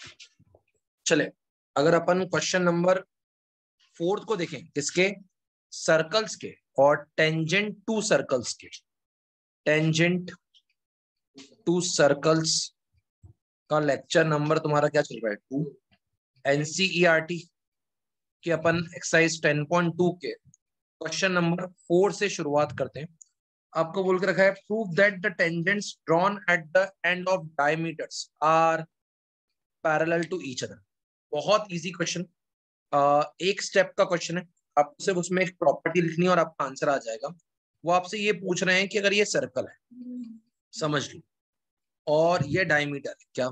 चले, अगर अपन question number 4 को देखें, किसके, सर्कल्स के और टेंजेंट टू सर्कल्स के, टेंजेंट टू सर्कल्स का लेक्चर नंबर तुम्हारा क्या चल रहा है, 2। एनसीईआरटी के अपन एक्सरसाइज 10.2 के क्वेश्चन नंबर 4 से शुरुआत करते हैं। आपको बोल के रखा है, prove that the tangents drawn at the end of diameters are parallel to each other. बहुत इजी क्वेश्चन, एक स्टेप का क्वेश्चन है। आपको सिर्फ उसमें एक प्रॉपर्टी लिखनी है और आपका आंसर आ जाएगा। वो आपसे ये पूछ रहे हैं कि अगर ये सर्कल है, समझ लो, और ये डायमीटर है क्या,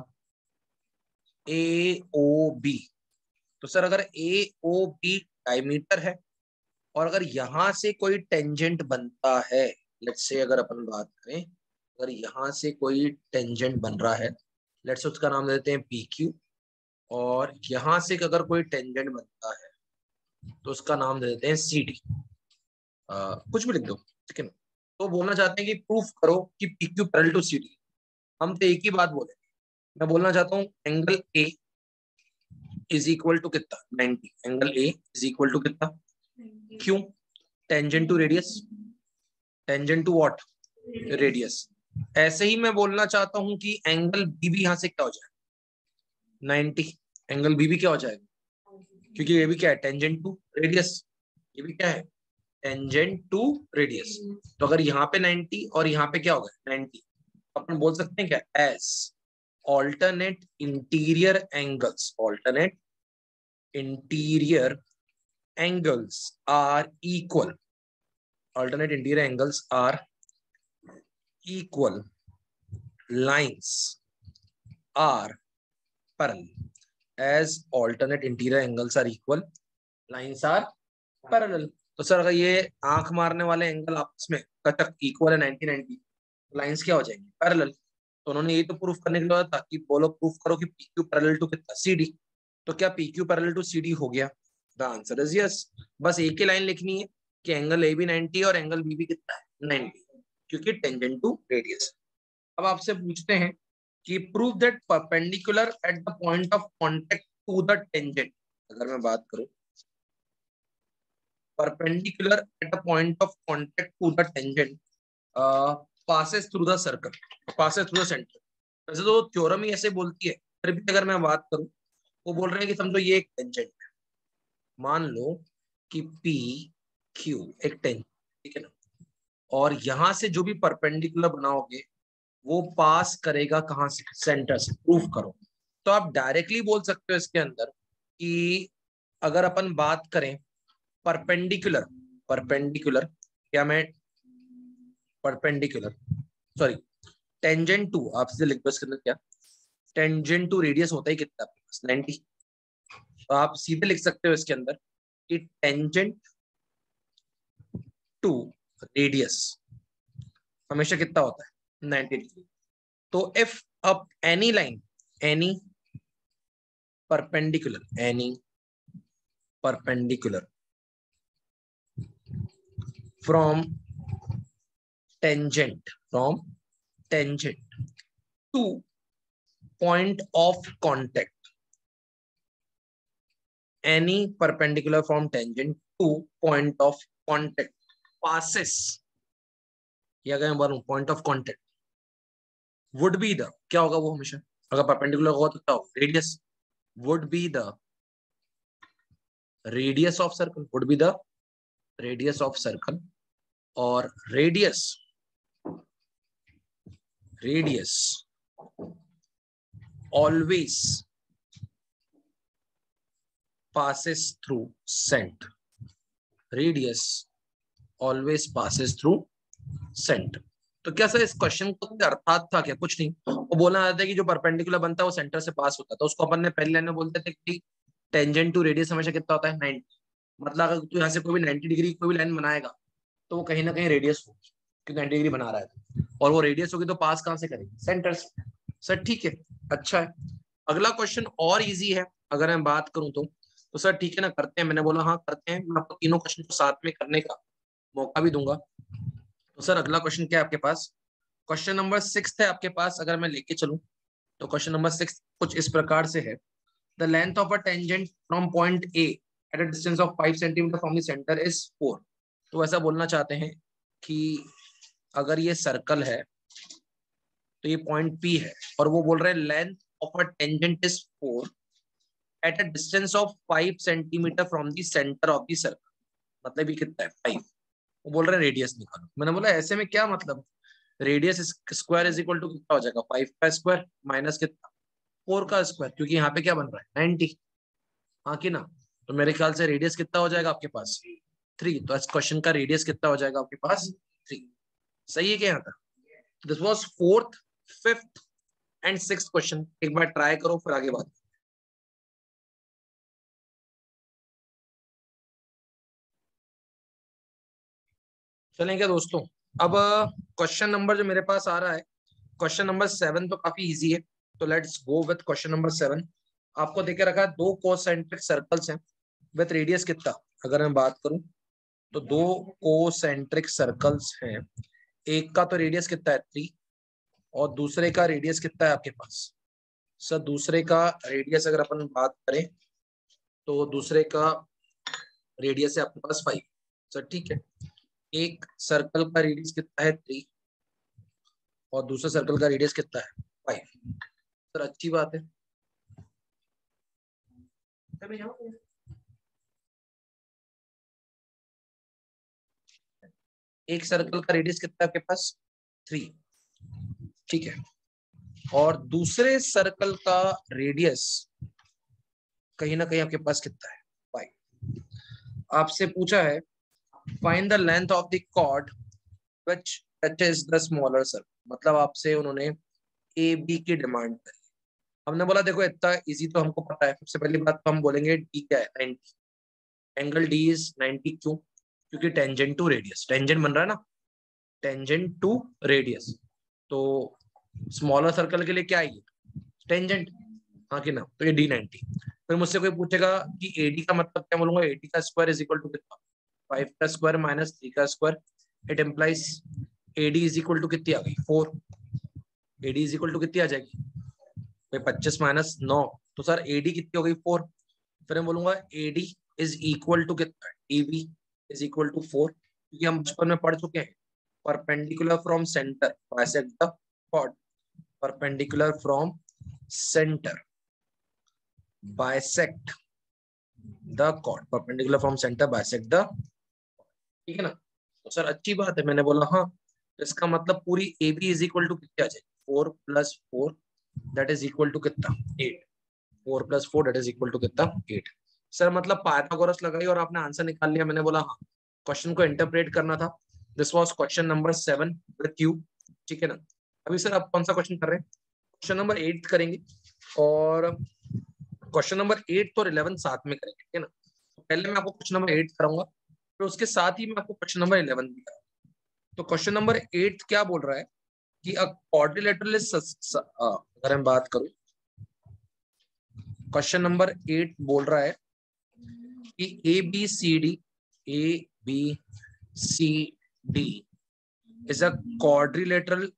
ए ओ बी, तो सर अगर ए ओ बी डायमीटर है और अगर यहां से कोई टेंजेंट बनता है, लेट्स से अगर अपन बात करें, अगर यहां से कोई टेंजेंट बन रहा है, लेट्स से उसका नाम देते हैं पी क्यू, और यहां से अगर कोई टेंजेंट बनता है तो उसका नाम दे देते हैं सी डी, कुछ भी लिख दो, ठीक है ना। तो बोलना चाहते हैं कि प्रूफ करो कि P Q parallel to C D. हम तो एक ही बात बोले, मैं बोलना चाहता हूँ angle A is equal to कितना, 90। Angle A is equal to कितना, क्यों, tangent to radius, tangent to what, radius. ऐसे ही मैं बोलना चाहता हूं कि एंगल बी भी यहां से क्या हो जाए, 90। एंगल बी भी क्या हो जाएगा, क्योंकि ये भी क्या है, टेंजेंट टू रेडियस, ये भी क्या है, टेंजेंट टू रेडियस। तो अगर यहाँ पे 90 और यहाँ पे क्या होगा 90, अपन बोल सकते हैं क्या, as alternate interior angles, alternate interior angles are equal, alternate interior angles are equal, lines are parallel as alternate interior angles are equal, lines are parallel। तो सर अगर ये आंख मारने वाले एंगल आपस में कटक इक्वल है 90-90, लाइंस क्या हो जाएंगी, पैरेलल। तो उन्होंने ये तो प्रूफ करने के लिए था कि बोलो प्रूफ करो कि पी क्यू पैरेलल टू कितना, सी डी। तो क्या P Q parallel to C D हो गया, द आंसर इज यस। बस एक ही लाइन लिखनी है कि एंगल ए भी 90 और एंगल बी भी कितना है, 90, क्योंकि टेंजेंट टू रेडियस। अब आपसे पूछते हैं कि prove that perpendicular at the point of contact to the tangent. अगर मैं बात करूं perpendicular at the point of contact to the tangent passes through the circle, passes through the center। वैसे तो थ्योरम ही ऐसे बोलती है, फिर भी अगर मैं बात करूं, वो बोल रहे हैं कि समझो ये एक टेंजेंट है, मान लो कि पी क्यू एक टेंजेंट, ठीक है ना, और यहां से जो भी परपेंडिकुलर बनाओगे वो पास करेगा कहां से, सेंटर से, प्रूफ करो। तो आप डायरेक्टली बोल सकते हो इसके अंदर कि अगर अपन बात करें परपेंडिकुलर, परपेंडिकुलर क्या, मैं परपेंडिकुलर, सॉरी, टेंजेंट टू, आपसे लिख दो इसके अंदर क्या, टेंजेंट टू रेडियस होता है कितना आपके पास, 90। तो आप सीधे लिख सकते हो इसके अंदर कि टेंजेंट टू रेडियस हमेशा कितना होता है, 90 डिग्री। तो if up any line, any perpendicular, any perpendicular from tangent, from tangent to point of contact, any perpendicular from tangent to point of contact passes, या अगर मैं बोलूं point of contact would be the, क्या होगा वो हमेशा, अगर perpendicular होगा तो क्या होगा, radius, would be the radius of circle, would be the radius of circle, और radius, radius always passes through center, radius always passes through center। तो क्या सर इस क्वेश्चन का कोई अर्थात था क्या, कुछ नहीं। वो बोलना चाहता है कि जो परपेंडिकुलर बनता है वो सेंटर से पास होता है, तो उसको अपन ने पहली लाइन में बोलते थे कि टेंजेंट टू रेडियस हमेशा कितना होता है, 90। मतलब अगर तू यहाँ से कोई भी 90 डिग्री कोई भी लाइन बनाएगा तो वो कहीं ना कहीं रेडियस होगी, क्योंकि 90 डिग्री बना रहा है, और वो रेडियस होगी तो पास कहां से करेगी, सेंटर से। सर ठीक है, अच्छा है। अगला क्वेश्चन और इजी है अगर मैं बात करूं तो सर ठीक है ना, करते हैं। मैंने बोला हाँ करते हैं, मैं आपको तीनों क्वेश्चन को साथ में करने का मौका भी दूंगा। तो सर अगला क्वेश्चन क्या है आपके पास, क्वेश्चन नंबर 6 है आपके पास, अगर मैं लेके चलूं तो क्वेश्चन नंबर 6 कुछ इस प्रकार से है, the length of a tangent from point A at a distance of 5 centimetre from the centre is 4। तो ऐसा बोलना चाहते हैं कि अगर ये सर्कल है तो ये पॉइंट पी है और वो बोल रहे हैं length of a tangent is 4 at a distance of 5 centimetre from the centre of the circle. मतलब ये कितना है 5। वो बोल रहे हैं रेडियस निकालो। मैंने बोला ऐसे में क्या मतलब, radius square is equal to कितना हो जाएगा 5 का स्क्वायर माइनस कितना 4 का स्क्वायर, क्योंकि यहाँ पे क्या बन रहा है 90। हाँ कि ना। तो मेरे ख्याल से रेडियस कितना हो जाएगा आपके पास 3। तो इस क्वेश्चन का रेडियस कितना हो जाएगा आपके पास 3। सही है क्या यहाँ तक। This was fourth, fifth and sixth question. एक बार ट्राई करो फिर आगे बात। चलेंगे दोस्तों। अब क्वेश्चन नंबर जो मेरे पास आ रहा है, क्वेश्चन नंबर 7 तो काफी इजी है। तो let's go with question number 7। आपको देखे रखा है दो कोसेंट्रिक सर्कल्स हैं विथ रेडियस कितना, अगर मैं बात करूं तो दो कोसेंट्रिक सर्कल्स हैं, एक का तो रेडियस कितना है 3 और दूसरे का रेडियस कितना है आपके पास। सर दूसरे का रेडियस अगर अपन बात करें तो दूसरे का रेडियस है आपके पास 5। सर ठीक है, एक सर्कल का रेडियस कितना है 3 और दूसरे सर्कल का रेडियस कितना है 5। सर अच्छी बात है। एक सर्कल का रेडियस कितना है आपके पास 3, ठीक है, और दूसरे सर्कल का रेडियस कहीं ना कहीं आपके पास कितना है 5। आपसे पूछा है find the length of the chord which touches the smaller circle. मतलब आपसे उन्होंने ए बी की डिमांड करी। हमने बोला देखो इतना इजी तो हमको पता है। सबसे पहली बात तो हम बोलेंगे डी क्या है 90। एंगल डी इज 90 क्यों, क्योंकि टेंजेंट टू रेडियस, टेंजेंट बन रहा है ना, टेंजेंट टू रेडियस। तो स्मॉलर सर्कल के लिए क्या है टेंजेंट, हाँ कि ना। तो ये डी 90। फिर मुझसे कोई पूछेगा कि एडी का मतलब क्या, बोलूंगा एडी का स्क्वायर इज इक्वल टू कितना 5 का स्क्वायर माइनस 3 का square. It implies AD is equal to कितनी आ गई 4। एडी इज इक्वल टू कितनी आ जाएगी भाई 25 माइनस 9। तो सर एडी कितनी हो गई 4। फिर मैं बोलूंगा एडी इज इक्वल टू कितना, डीबी इज इक्वल टू 4, क्योंकि हम बचपन में पढ़ चुके हैं perpendicular from centre bisect the chord. Perpendicular from centre bisect the chord, perpendicular from centre bisect the, ठीक है ना। तो सर अच्छी बात है, मैंने बोला हाँ। तो इसका मतलब पूरी A B is equal to कितना आ जाएगी 4 plus 4 that is equal to कितना 8। 4 plus 4 that is equal to कितना 8। सर मतलब पाइथागोरस लगाई और आपने आंसर निकाल लिया। मैंने बोला हाँ, क्वेश्चन को इंटरप्रेट करना था। This was question number 7 with you, ठीक है ना। अभी सर आप कौन सा क्वेश्चन कर रहे हैं, क्वेश्चन नंबर 8 करेंगे। और क्वेश्चन नंबर 8 और 11 साथ में करेंगे, ठीक है ना। तो पहले मैं आपको क्वेश्चन नंबर 8 कराऊंगा, फिर उसके साथ ही मैं आपको क्वेश्चन नंबर 11 भी कराऊंगा। तो क्वेश्चन नंबर 8 क्या बोल रहा है कि अ क्वाड्रिलेटरल अगर हम बात करूं, क्वेश्चन नंबर 8 बोल रहा है कि A B C D is a quadrilateral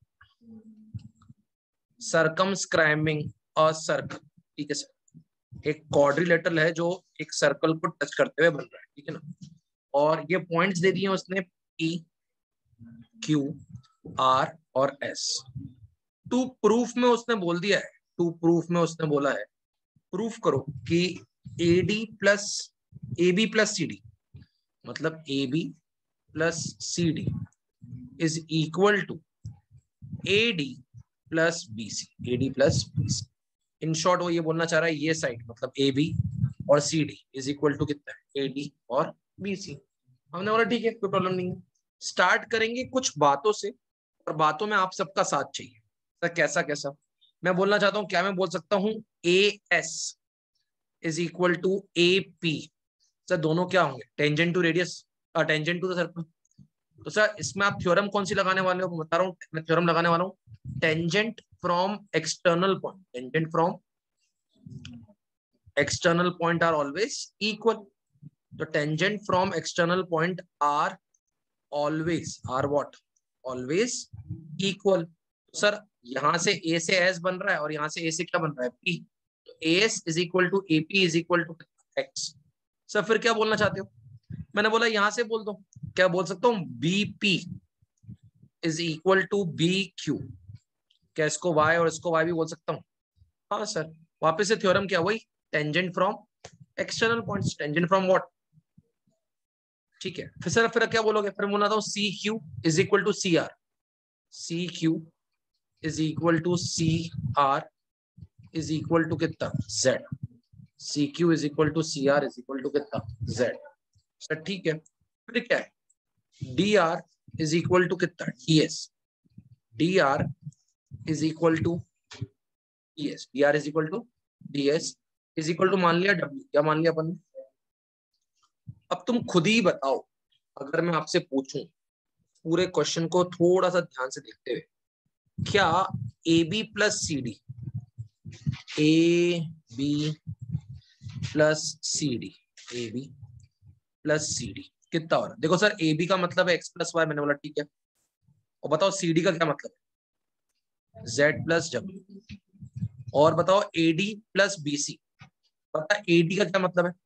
circumscribing a circle, ठीक है सर। एक क्वाड्रिलेटरल है जो एक सर्कल को टच करते हुए बन रहा है, ठीक है ना। और ये पॉइंट्स दे दिए उसने पी क्यू आर और एस। टू प्रूफ में उसने बोल दिया है, टू प्रूफ में उसने बोला है प्रूफ करो कि AD plus A B plus C D, मतलब A B plus C D is equal to A D plus B C, A D plus B C. In short वो ये बोलना चाह रहा है ये साइड मतलब ए बी और C D is equal to कितना है ए डी और बी सी। हमने बोला ठीक है कोई प्रॉब्लम नहीं है। स्टार्ट करेंगे कुछ बातों से, और बातों में आप सबका साथ चाहिए। सर कैसा कैसा, मैं बोलना चाहता हूं, क्या मैं बोल सकता हूं A S is equal to A P. Sir दोनों क्या होंगे tangent to radius, tangent to the circle. तो सर इसमें आप थ्योरम कौन सी लगाने वाले हो, बता रहा हूँ मैं थ्योरम लगाने वाला हूँ tangent from external point, tangent from external point are always equal. तो tangent from external point are always, are what, always equal. Sir यहाँ से ए से एस बन रहा है और यहाँ से ए से क्या बन रहा है पी, तो S is equal to AP is equal to X. Sir फिर क्या बोलना चाहते हो? मैंने बोला यहां से बोल दो, क्या बोल सकता हूँ, BP is equal to B Q. क्या इसको वाई और इसको वाई भी बोल सकता हूँ? हाँ सर, वापस से थ्योरम क्या, वही tangent from external points, tangent from what. ठीक है, फिर सर फिर क्या बोलोगे, फिर बोलना था C Q is equal to C R, C Q is equal to C R is equal to कितना, Z. C Q is equal to C R is equal to कितना, जेड। सर ठीक है, फिर क्या है, D R is equal to कितना, D S. D R is equal to D S, D R is equal to D S is equal to मान लिया W, क्या मान लिया अपन ने। अब तुम खुद ही बताओ, अगर मैं आपसे पूछूं पूरे क्वेश्चन को थोड़ा सा ध्यान से देखते हुए, क्या A B plus C D, A B plus C D, A B plus C D कितना हो रहा है? देखो सर ए बी का मतलब है एक्स प्लस वाई, मैंने बोला ठीक है, और बताओ सी डी का क्या मतलब है, जेड प्लस डब्ल्यू। और बताओ A D plus B C, पता ए डी का क्या मतलब है,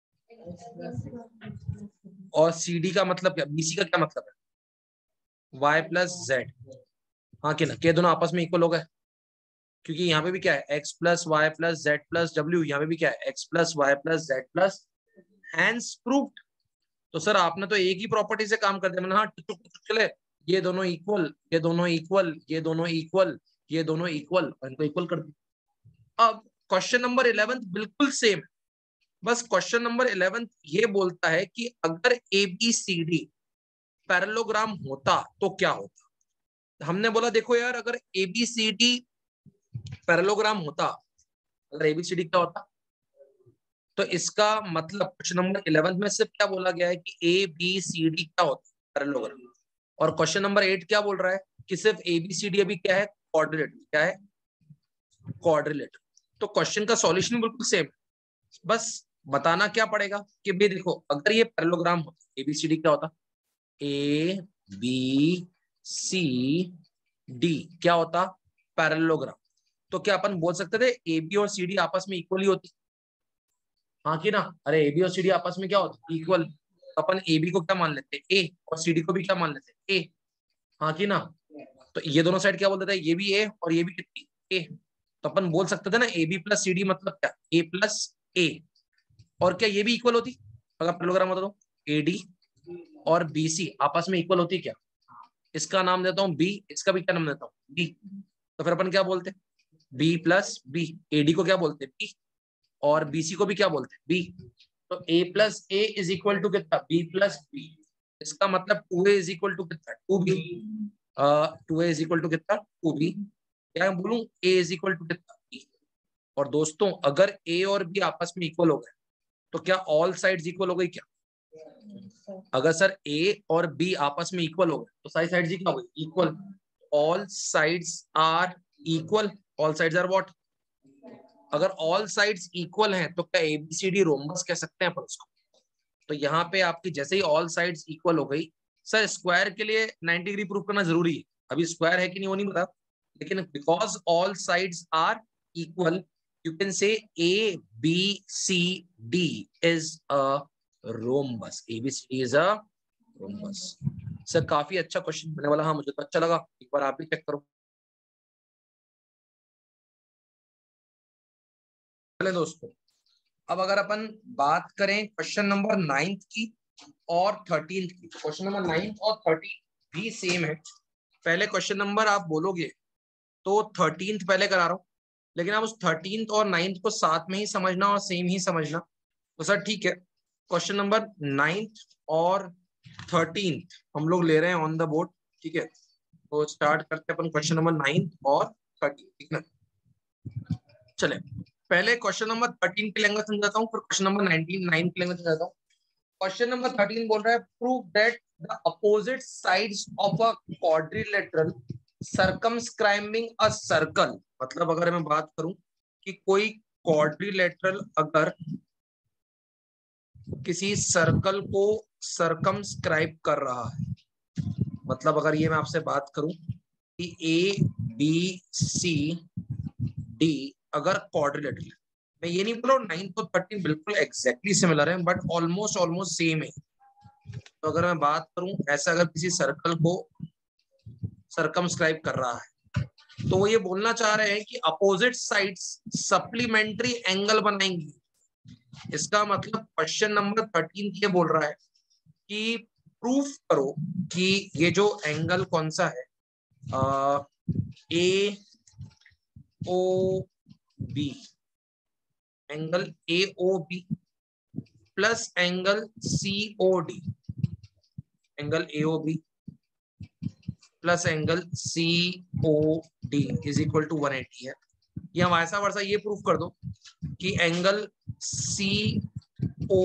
और सी डी का मतलब क्या, बी सी का क्या मतलब है, वाई प्लस जेड। हाँ कि ना, क्या दोनों आपस में इक्वल हो गए, क्योंकि यहाँ पे भी क्या है X plus Y plus Z plus W, यहाँ पे भी क्या है X plus Y plus Z plus, hence proved. तो सर आपने तो एक ही प्रॉपर्टी से काम कर दिया, मैंने हाँ चले, ये दोनों इक्वल, ये दोनों इक्वल, ये दोनों इक्वल, ये दोनों इक्वल, और इनको इक्वल कर दिया। अब क्वेश्चन नंबर 11 बिल्कुल सेम, बस क्वेश्चन नंबर 11 ये बोलता है कि अगर A B C D parallelogram होता तो क्या होता। हमने बोला देखो यार, अगर A B C D parallelogram होता, अगर ए बी सी डी क्या होता, तो इसका मतलब क्वेश्चन नंबर 11 में सिर्फ क्या बोला गया है कि ए बी सी डी क्या होता है, पैरेललोग्राम। और क्वेश्चन नंबर 8 क्या बोल रहा है कि सिर्फ ए बी सी डी अभी क्या है, क्वाड्रिलेटरल, क्या है, क्वाड्रिलेटरल। तो क्वेश्चन का सॉल्यूशन बिल्कुल सेम, बस बताना क्या पड़ेगा कि भाई देखो अगर ये पैरेललोग्राम होता, ए बी सी डी क्या होता, ए बी सी डी क्या होता, पैरेललोग्राम। तो क्या अपन बोल सकते थे ए बी और सी डी आपस में इक्वली होती, हाँ कि ना, अरे ए बी और सी डी आपस में क्या होता, इक्वल। तो अपन ए बी को क्या मान लेते, ए, और सी डी को भी क्या मान लेते, ए, हाँ कि ना। तो ये दोनों साइड क्या बोल देते हैं, ये भी ए और ये भी कितनी, ए। तो अपन बोल सकते थे ना A B plus C D मतलब क्या, ए प्लस ए। और क्या ये भी इक्वल होती, अगर पैरेललोग्राम होता तो ए डी और बी सी आपस में इक्वल होती क्या। इसका नाम देता हूँ बी, इसका भी क्या नाम देता हूँ बी। तो फिर अपन क्या बोलते, बी प्लस बी, एडी को क्या बोलते बी, और बीसी को भी क्या बोलते हैं बी। तो A plus A is equal to कितना, बी प्लस बी। इसका मतलब 2a इज इक्वल टू कितना, 2b। 2a is equal to कितना, 2b। क्या मैं बोलूं, a इज इक्वल टू कितना, b। और दोस्तों अगर a और b आपस में इक्वल हो गए तो क्या ऑल साइड्स इक्वल हो गई क्या। अगर सर a और b आपस में इक्वल हो गए तो सारी साइड्स क्या हो गई, equal. All sides are equal, all sides are what. अगर ऑल साइड्स इक्वल हैं तो क्या एबीसीडी रोम्बस कह सकते हैं अपन उसको। तो यहाँ पे आपकी जैसे ही ऑल साइड्स इक्वल हो गई, सर स्क्वायर के लिए 90 डिग्री प्रूव करना जरूरी है, अभी स्क्वायर है कि नहीं वो नहीं पता, लेकिन because all sides are equal you can say A B C D is a rhombus, ABCD is a rhombus. Sir काफी अच्छा क्वेश्चन, मैंने बोला हाँ मुझे तो अच्छा लगा, एक बार आप भी चेक करो। चले दोस्तों, अब अगर अपन बात करें क्वेश्चन नंबर 9 की और 13 की, क्वेश्चन नंबर 9 और 13 भी सेम है। पहले क्वेश्चन नंबर आप बोलोगे तो 13 पहले करा रहा हूं, लेकिन आप उस 13 और 9 को साथ में ही समझना और सेम ही समझना। तो सर ठीक है, क्वेश्चन नंबर 9 और 13 हम लोग ले रहे हैं ऑन द बोर्ड, ठीक है। तो स्टार्ट करते हैं अपन क्वेश्चन नंबर 9 और 13, ठीक है। चले पहले क्वेश्चन नंबर 13 की लैंग्वेज समझाता हूँ, फिर क्वेश्चन नंबर 19 9 की लैंग्वेज समझाता हूँ। क्वेश्चन नंबर 13 बोल रहा है prove that the opposite sides of a quadrilateral circumscribing a circle. मतलब अगर मैं बात करूं कि कोई क्वाड्रिलेटरल अगर किसी सर्कल को सर्कमस्क्राइब कर रहा है, मतलब अगर ये मैं आपसे बात करूं कि ए बी सी डी अगर क्वाड्रिलेटरल है, मैं ये नहीं बोल रहा हूँ 9 तो 13 बिल्कुल एग्जैक्टली सिमिलर है, बट ऑलमोस्ट सेम है। तो अगर मैं बात करूं ऐसा, अगर किसी सर्कल को सर्कमस्क्राइब कर रहा है तो वो ये बोलना चाह रहे हैं कि अपोजिट साइड्स सप्लीमेंट्री एंगल बनाएंगी। इसका मतलब क्वेश्चन नंबर 13 ये बोल रहा है कि प्रूफ करो कि ये जो एंगल कौन सा है, A O B, angle A O B plus angle C O D, angle A O B plus angle C O D is equal to 180 है। या वैसा वर्षा ये प्रूफ कर दो कि angle C O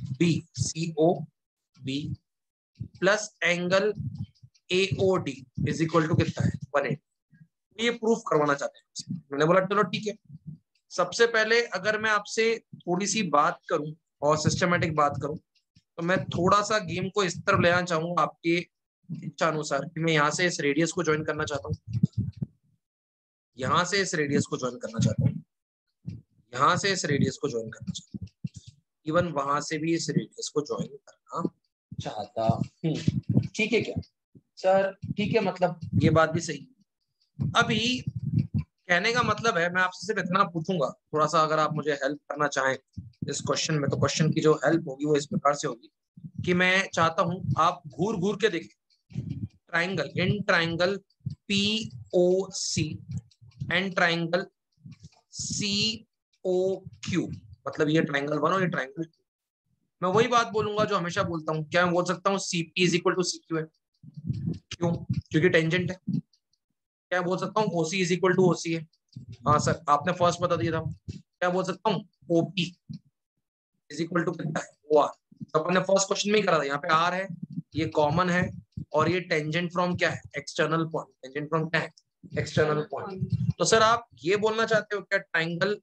B plus angle A O D is equal to कितना है 180। ये प्रूफ करवाना चाहते हैं। मैंने बोला चलो ठीक है। सबसे पहले अगर मैं आपसे थोड़ी सी बात करूं और सिस्टमेटिक बात करूं, तो मैं थोड़ा सा गेम को इस तरफ ले आना चाहूंगा आपके इच्छा अनुसार कि मैं यहाँ से इस रेडियस को ज्वाइन करना चाहता हूँ, यहाँ से इस रेडियस को ज्वाइन करना चाहता हूँ, यहाँ से इस रेडियस को ज्वाइन करना चाहता हूँ, इवन वहां से भी इस रेडियस को ज्वाइन करना चाहता हूँ। ठीक है क्या सर? ठीक है, मतलब ये बात भी सही। अभी कहने का मतलब है, मैं आपसे सिर्फ इतना पूछूंगा, थोड़ा सा अगर आप मुझे हेल्प करना चाहें इस क्वेश्चन में, तो क्वेश्चन की जो हेल्प होगी वो इस प्रकार से होगी कि मैं चाहता हूं आप घूर घूर के देखें triangle, in triangle P O C and triangle C O Q, मतलब ये ट्राइंगल 1 और ये ट्राइंगल 2। मैं वही बात बोलूंगा जो हमेशा बोलता हूँ। क्या मैं बोल सकता हूँ CP is equal to C Q है? क्यों? क्योंकि टेंजेंट है। क्या बोल सकता हूँ OC is equal to OC है? हाँ सर, आपने फर्स्ट बता दिया था। क्या बोल सकता हूँ ओपी इज इक्वल टू कितना है? O R. तो अपन ने फर्स्ट क्वेश्चन में ही करा था, यहाँ पे आर है, ये कॉमन है, और ये टेंजेंट फ्रॉम क्या है? External point. टेंजेंट फ्रॉम क्या है? External point. तो सर आप ये बोलना चाहते हो क्या ट्राइंगल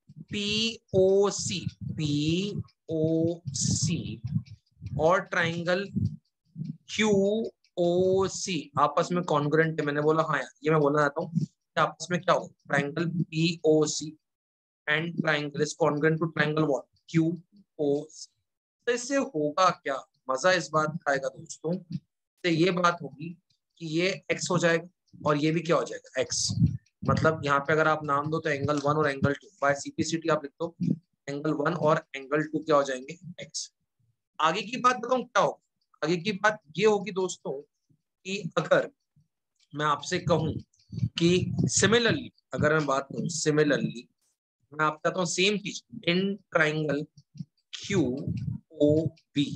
पी ओ सी और ट्राइंगल क्यू ओ सी आपस में कॉन्ग्रुएंट है? मैंने बोला हाँ यार, ये मैं बोलना चाहता हूँ कि आपस में क्या हो, triangle P O C and triangle is congruent to triangle what? Q O C. तो इससे होगा क्या? मजा इस बात का आएगा दोस्तों, तो ये बात होगी कि ये x हो जाएगा और ये भी क्या हो जाएगा? x। मतलब यहाँ पे अगर आप नाम दो तो एंगल 1 और एंगल 2 बाय सिंपलिसिटी आप लिख दो एंगल 1 और एंगल 2 क्या हो जाएंगे? x। आगे की बात बताऊं क्या होगा? आगे की बात ये होगी दोस्तों कि अगर मैं आपसे कहूं कि सिमिलरली, अगर मैं बात करूं सिमिलरली, मैं आपका कहता हूं सेम चीज in triangle Q O B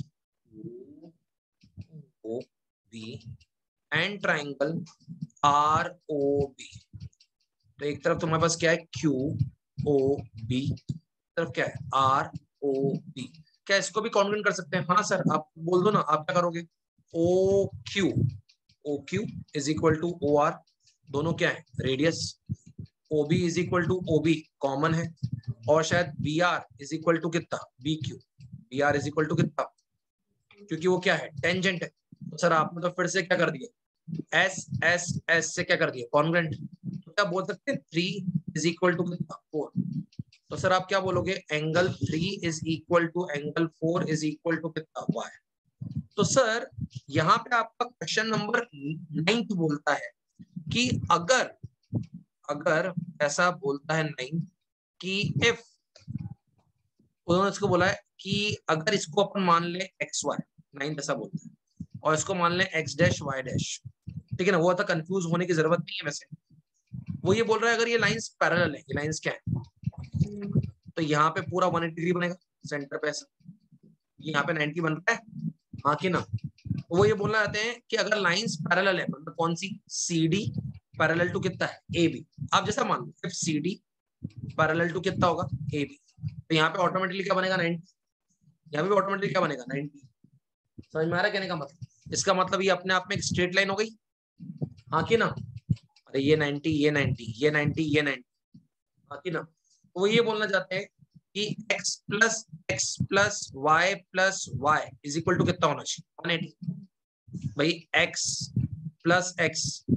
and triangle R O B. तो एक तरफ तुम्हारे पास क्या है? क्यू ओ बी, तरफ क्या है? R O B. क्या इसको भी कॉन्ग्रुएंट कर सकते हैं? हाँ सर, आप बोल दो ना, आप क्या करोगे? O Q is equal to O R, दोनों क्या है? Radius. O B is equal to O B common है, और शायद B R is equal to कितना? B Q. B R is equal to कितना? क्योंकि वो क्या है? टेंजेंट है। तो सर आपने तो फिर से क्या कर दिया? एस से क्या कर दिया? कॉन्ग्रुएंट। तो क्या बोल सकते हैं 3 इज इक्वल टू कितना? 4। तो सर आप क्या बोलोगे? Angle 3 is equal to angle 4 is equal to कितना? y। तो सर यहाँ पे आपका क्वेश्चन नंबर 9 बोलता है कि अगर अगर ऐसा बोलता है 9 कि इफ, उन्होंने इसको बोला है कि अगर इसको अपन मान ले एक्स वाई, 9 ऐसा बोलता है, और इसको मान ले एक्स डैश वाई डैश, ठीक है ना? वो था, कंफ्यूज होने की जरूरत नहीं है। वैसे वो ये बोल रहा है अगर ये लाइंस पैरेलल है, ये लाइंस क्या है? तो यहाँ पे पूरा 180 डिग्री बनेगा सेंटर पे ऐसा, यहाँ पे 90 बन रहा है, हाँ कि ना? तो वो ये बोलना चाहते हैं कि अगर लाइंस पैरेलल है, मतलब कौन सी? सी डी पैरेलल टू कितना है? A B. आप जैसा मान लो if C D parallel to कितना होगा? A B. तो यहाँ पे ऑटोमेटिकली क्या बनेगा? 90। यहाँ पे ऑटोमेटिकली क्या बनेगा? 90। समझ में आ रहा है कहने का मतलब? इसका मतलब ये अपने आप में एक स्ट्रेट लाइन हो गई, हाँ कि ना? अरे ये 90, ये 90, ये 90, ये 90, हाँ कि ना? तो वो ये बोलना चाहते हैं कि x plus y is equal to कितना होना चाहिए? 180। भाई x plus x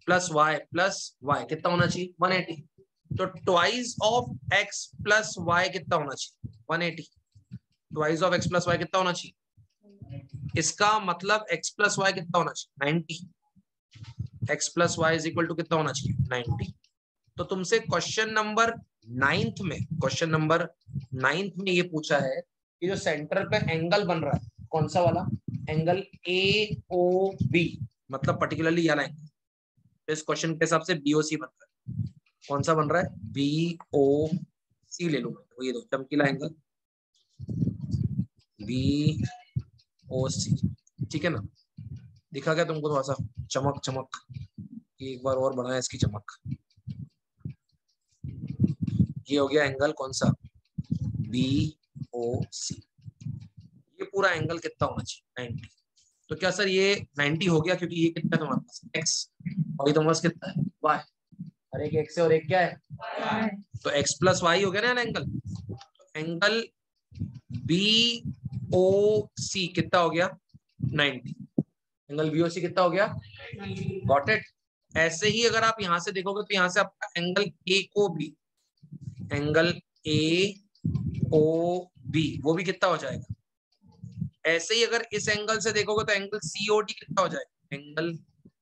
plus Y कितना होना चाहिए 180। तो twice of X plus Y कितना होना चाहिए 180। Twice of X plus Y कितना होना चाहिए, इसका मतलब एक्स प्लस वाई कितना होना चाहिए 90। X plus Y is equal to कितना होना चाहिए 90। तो तुमसे क्वेश्चन नंबर 9th में ये पूछा है कि जो सेंटर पे एंगल बन रहा है कौन सा वाला एंगल ए ओ बी, मतलब पर्टिकुलरली वाला एंगल, इस क्वेश्चन के हिसाब से बीओसी बन रहा है। कौन सा बन रहा है बीओसी ले लो, तो ये दो चमकीला एंगल बीओसी, ठीक है ना। दिखा क्या तुमको थोड़ा सा चमक चमक, एक बार और बढ़ाएं इसकी चमक। ये हो गया एंगल कौन सा बी ओ सी। ये पूरा एंगल कितना होना चाहिए 90। तो क्या सर ये 90 हो गया क्योंकि ये कितना है तुम्हारे पास एक्स और ये तुम्हारे पास कितना है वाई, और एक एक्स है और एक क्या है तो एक्स प्लस वाई हो गया ना angle. Angle B O C कितना हो गया 90। एंगल बी ओ सी कितना हो गया गॉट इट। ऐसे ही अगर आप यहां से देखोगे तो यहां से आपका angle A O B, angle A O B वो भी कितना हो जाएगा। ऐसे ही अगर इस एंगल से देखोगे तो एंगल सीओडी कितना हो जाएगा, एंगल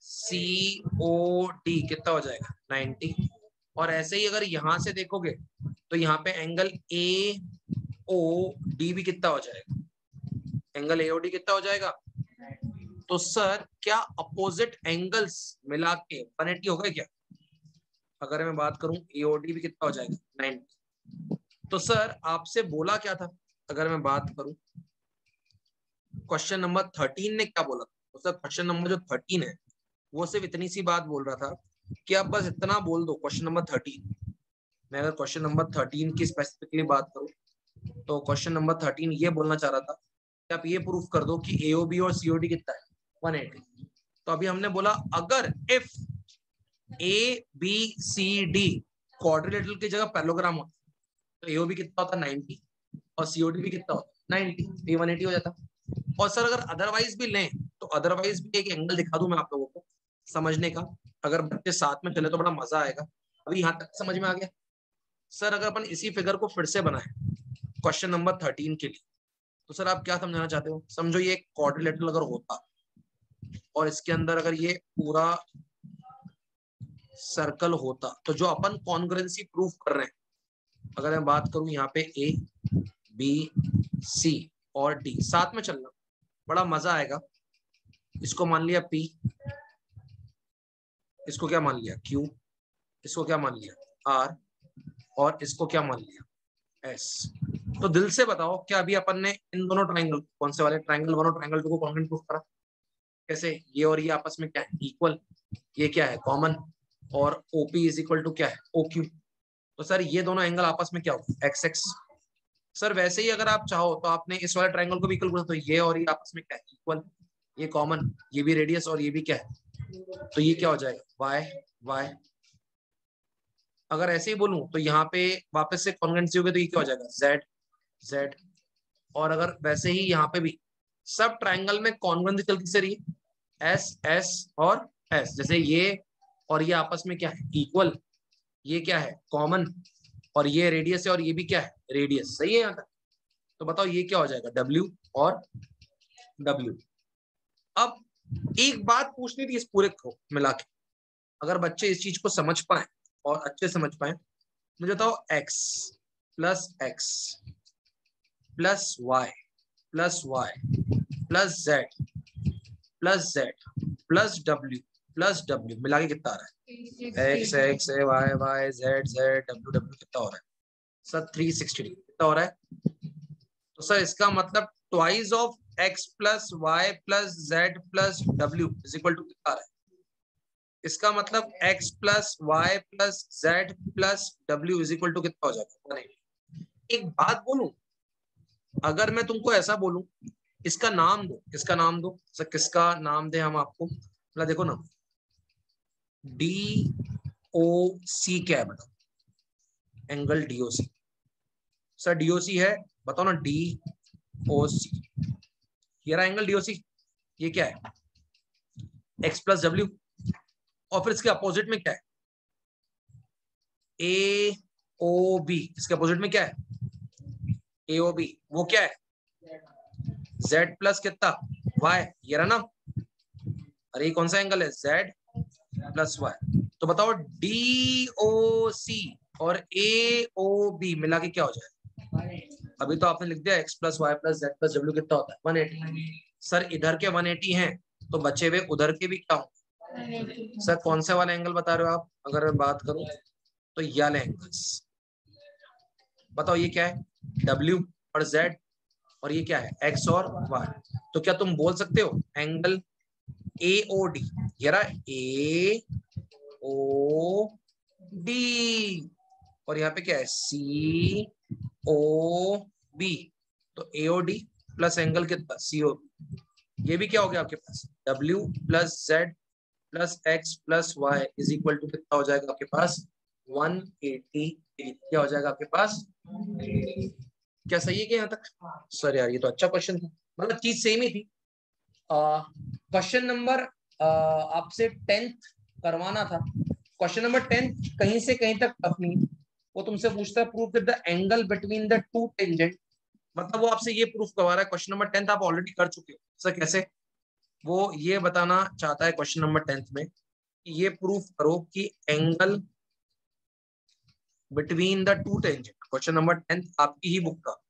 सीओडी कितना हो जाएगा 90। और ऐसे ही अगर यहां से देखोगे तो यहाँ पे एंगल ए ओ डी भी कितना हो जाएगा, एंगल एओडी कितना हो जाएगा। तो सर क्या अपोजिट एंगल्स मिला के 180 हो गए क्या। अगर मैं बात करूं एओडी भी कितना हो जाएगा 90। तो सर आपसे बोला क्या था, अगर मैं बात करूं क्वेश्चन नंबर 13 ने क्या बोला, तो सर क्वेश्चन नंबर जो 13 है वो सिर्फ इतनी सी बात बोल रहा था कि आप बस इतना बोल दो क्वेश्चन नंबर 13। मैं अगर क्वेश्चन नंबर 13 की स्पेसिफिकली बात करूं तो क्वेश्चन नंबर 13 ये बोलना चाह रहा था कि आप ये प्रूफ कर दो कि एओबी और सीओडी कितना है 180। तो अभी हमने बोला अगर if A B C D quadrilateral की जगह पैरेललोग्राम होता तो एओबी कितना होता 90 और सीओडी भी कितना होता 90, तो 180 हो जाता। और सर अगर अदरवाइज भी लें तो अदरवाइज भी एक एंगल दिखा दूं मैं आप लोगों को समझने का, अगर बच्चे साथ में चले तो बड़ा मजा आएगा। अभी यहां तक समझ में आ गया। सर अगर अपन इसी फिगर को फिर से बनाए क्वेश्चन नंबर 13 के लिए, तो सर आप क्या समझाना चाहते हो। समझो ये क्वाड्रिलेटरल अगर होता और इसके अंदर अगर ये पूरा सर्कल होता तो जो अपन कॉन्ग्रुएंसी प्रूफ कर रहे हैं, अगर मैं बात करूं यहाँ पे ए बी सी और डी साथ में चलना बड़ा मजा आएगा। इसको मान लिया P, इसको क्या मान लिया Q, इसको क्या मान लिया R और इसको क्या मान लिया S। तो दिल से बताओ क्या अभी अपन ने इन दोनों ट्राइंगल कौन से वाले ट्राइंगल 1 और ट्राइंगल 2 को कॉन्ग्रुएंट प्रूफ करा। कैसे, ये और ये आपस में क्या है इक्वल, ये क्या है कॉमन, और OP इज इक्वल टू क्या है OQ। तो सर ये दोनों एंगल आपस में क्या होगा एक्स एक्स। सर वैसे ही अगर आप चाहो तो आपने इस वाले ट्राइंगल को भी इक्वल कर, तो ये और ये आपस में क्या है इक्वल, ये कॉमन, ये भी रेडियस और ये भी क्या है, तो ये क्या हो जाएगा वाई वाई। अगर ऐसे ही बोलूं तो यहाँ पे वापस से कॉन्ग्रुएंसी हो गई तो ये क्या हो जाएगा जेड जेड। और अगर वैसे ही यहाँ पे भी सब ट्राइंगल में कॉन्ग्रुएंसी चलती से रही एस एस और एस, जैसे ये और ये आपस में क्या है इक्वल, ये क्या है कॉमन, और ये रेडियस है और ये भी क्या है रेडियस, सही है यहाँ तक। तो बताओ ये क्या हो जाएगा W और W। अब एक बात पूछनी थी इस पूरे को मिला के, अगर बच्चे इस चीज को समझ पाए और अच्छे समझ पाए, मुझे बताओ x plus y plus z plus w मिला के कितना आ रहा है x x y z w कितना हो रहा है सर 360 कितना हो रहा है। तो सर इसका मतलब twice of x plus Y plus Z plus W is equal to कितना आ रहा है। इसका मतलब x plus Y plus Z plus W is equal to कितना हो जाएगा 180। एक बात बोलूं, अगर मैं तुमको ऐसा बोलूं इसका नाम दो सर, किसका नाम दे हम आपको, मतलब देखो ना DOC क्या है बताओ, एंगल DOC। सर DOC है बताओ ना DOC, ये रहा एंगल DOC। ये क्या है x प्लस डब्ल्यू, और फिर इसके अपोजिट में क्या है, ए ओ बी, इसके अपोजिट में क्या है, ए ओ बी, वो क्या है, z प्लस कितना, y, ये रहा ना। अरे ये कौन सा एंगल है, z प्लस y। तो बताओ डी ओ सी और ए ओ बी मिला के क्या हो जाए, अभी तो आपने लिख दिया x plus Y plus Z plus W, कितना होता है 180। सर इधर के 180 हैं तो बचे हुए उधर के भी क्या होंगे। सर कौन से वाले एंगल बता रहे हो आप, अगर मैं बात करूं तो ये वाले एंगल्स। बताओ ये क्या है, W और Z, और ये क्या है, X और Y। तो क्या तुम बोल सकते हो एंगल AOD, ये रहा AOD, और यहाँ पे क्या है COB। तो AOD प्लस एंगल कितना COB, ये भी क्या हो गया आपके पास, W plus Z plus X plus Y is equal to कितना हो जाएगा आपके पास 180। क्या हो जाएगा आपके पास, क्या सही है क्या यहाँ तक। सर यार ये तो अच्छा क्वेश्चन था, मतलब चीज सेम ही थी। क्वेश्चन नंबर आपसे 10th करवाना था, क्वेश्चन नंबर 10th कहीं से कहीं तक टफ नहीं, वो तुमसे पूछता है prove that the angle between the two tangent, मतलब वो आपसे ये प्रूफ करवा रहा है, क्वेश्चन नंबर 10th आप ऑलरेडी कर चुके हो। सर कैसे, वो ये बताना चाहता है क्वेश्चन नंबर 10th में, ये प्रूफ करो कि angle between the two tangent, question number 10th आपकी ही बुक का,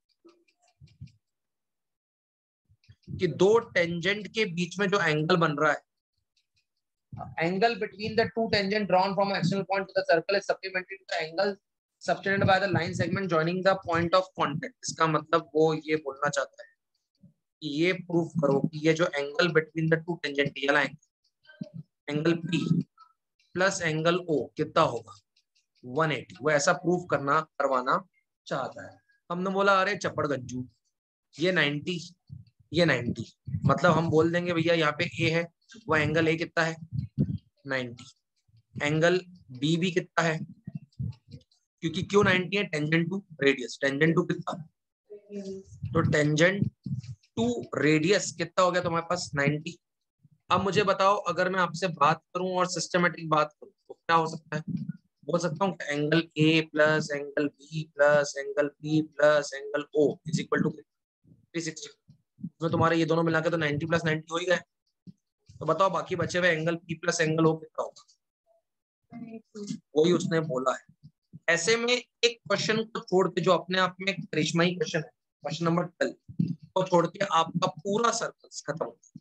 कि दो टेंजेंट के बीच में जो एंगल बन रहा है, angle between the two tangent drawn from external point to the circle is supplementary to the angle subtended by the line segment joining the point of contact. इसका मतलब वो ये बोलना चाहता है कि ये प्रूफ करो कि ये जो angle between the two tangent ये वाला angle P plus angle O कितना होगा 180, वो ऐसा प्रूफ करवाना चाहता है। हमने बोला अरे चप्पड़ गंजू, ये 90 ये 90, मतलब हम बोल देंगे भैया यहाँ पे A है, वो एंगल A कितना है 90, एंगल B भी कितना है, क्योंकि क्यों 90 है, tangent to radius, tangent to कितना, तो टेंजेंट टू रेडियस कितना हो गया तुम्हारे पास 90। अब मुझे बताओ अगर मैं आपसे बात करूं और सिस्टमेटिक बात करूं तो क्या हो सकता है, बोल सकता हूँ angle A plus angle B plus angle P plus angle O is equal to 360। उसमें तुम्हारे ये दोनों मिला के तो 90 प्लस 90 हो ही गए। तो बताओ बाकी बचे हुए angle P plus angle O कितना होगा, वही उसने बोला है। ऐसे में एक क्वेश्चन को छोड़ के जो अपने आप में करिश्माई क्वेश्चन है, क्वेश्चन नंबर 12 को छोड़ के आपका पूरा सर्कल खत्म हो,